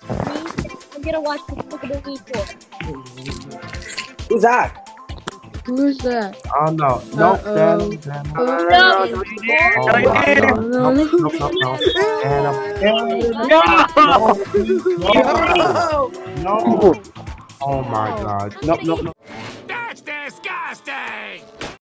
I'm gonna watch the Despicable Me 4. Who's that? Who's that? Oh no, nope, Uh-oh. Oh my god, nope, nope, nope, nope. And no, no. Oh my god, nope, nope, nope. That's disgusting!